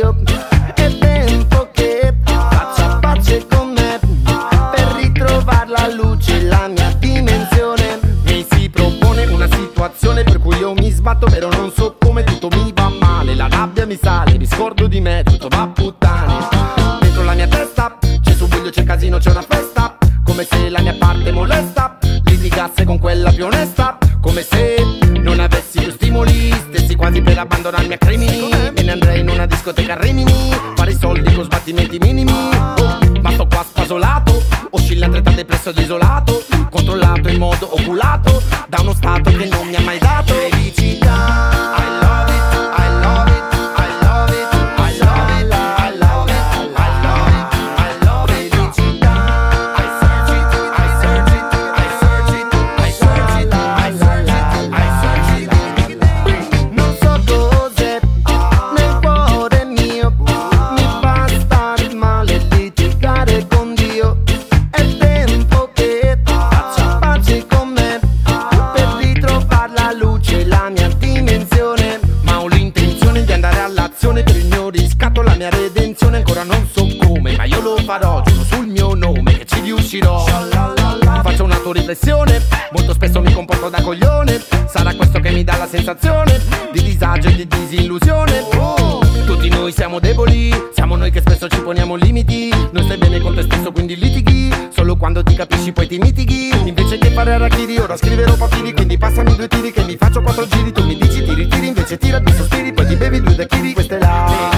Dio. È tempo che faccia pace con me per ritrovare la luce, la mia dimensione. Mi si propone una situazione per cui io mi sbatto, però non so come, tutto mi va male. La rabbia mi sale, mi scordo di me, tutto va a puttane. Dentro la mia testa c'è subbuglio, c'è casino, c'è una festa, come se la mia parte molesta litigasse con quella più onesta, come se non avessi più stimoli, stessi quasi per abbandonarmi a crimini. Me ne andrei in una discoteca a Rimini, fare i soldi con sbattimenti minimi. Ma sto qua spasolato, oscillante tra depresso ed isolato, controllato in modo oculato da uno stato che non mi ha mai dato felicità. I love it, I love it, I love it, I love it, I love it, I love it, I love it, felicità. I search it, I search it, I search it, I search it, I search it, I search it. Non so cos'è nel cuore mio, mi fa stare male litigare con Dio. È tempo che faccia pace con me per ritrovare la luce, la mia dimensione. Ma ho l'intenzione di andare all'azione per il mio riscatto, la mia redenzione. Ancora non so come, ma io lo farò, giuro sul mio nome che ci riuscirò. Faccio un'autoriflessione, molto spesso mi comporto da coglione. Sarà questo che mi dà la sensazione di disagio e di disillusione. Tutti noi siamo deboli, siamo noi che spesso ci poniamo limiti. Non stai bene con te stesso quindi litighi, solo quando ti capisci poi ti mitighi. Invece che fare arachiri ora scriverò papiri, quindi passami 2 tiri che mi faccio 4 giri. Tu mi dici ti ritiri, invece tira 2 sospiri, poi ti bevi 2 daiquiri. Questa è la